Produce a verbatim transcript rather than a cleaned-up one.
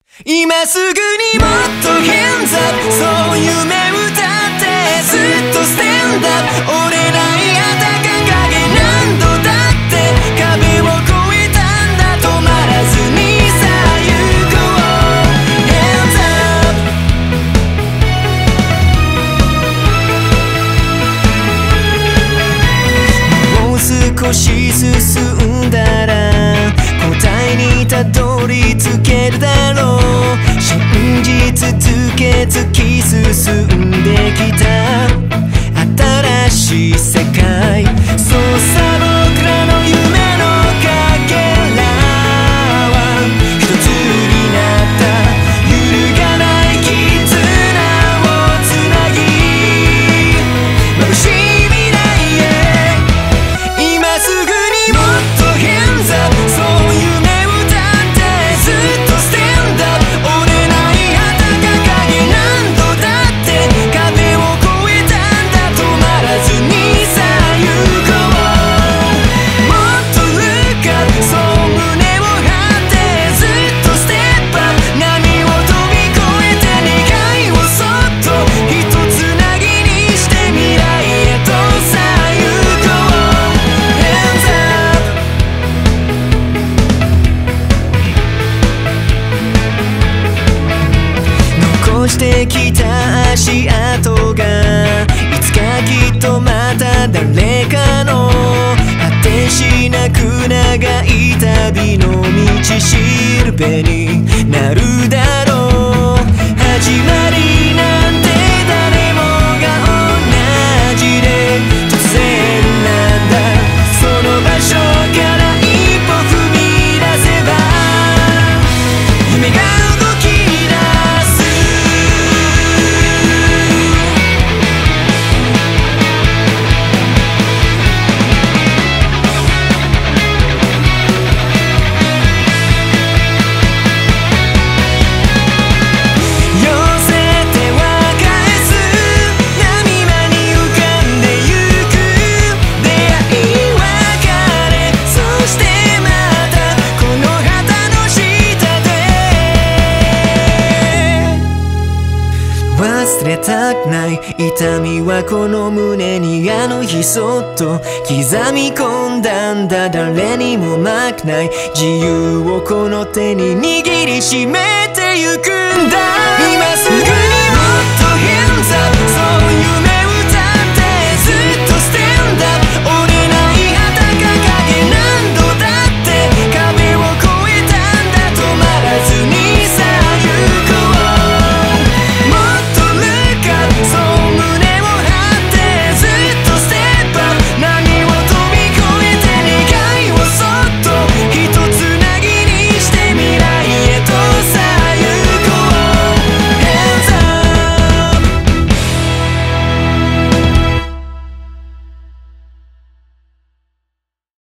今すぐにもっと Hands up そう夢歌ってずっと Stand up 折れないあたか影何度だって壁を越えたんだ止まらずにさあ行こう Hands up もう少し進んだら答えにたどり着けるだろう信じ続け突き進んできた新しい世界そうさ僕らの夢のかけらは一つになった揺るがない絆をつなぎ眩しい未来へ今すぐにもっと Hands up そう夢歌ってずっと Stand up 折れないあたか影何度だって壁を越えたんだ止まらずにさあ行こうもっと Look up そう胸を張ってずっと Step up 波を飛び越えて願いをそっとひとつなぎにして未来へとさあ行こう Hands up残してきた足跡がいつかきっとまた誰かの果てしなく長い旅の道しるべになるだろう始まりなんて誰もが同じで突然なんだその場所から一歩踏み出せば夢が動き出す寄せては返す波間に浮かんでゆく出会い別れそしてまたこの旗の下で忘れたくない痛みはこの胸にあの日そっと刻み込んだんだ誰にも負けない自由をこの手に握りしめてゆくんだ今すぐに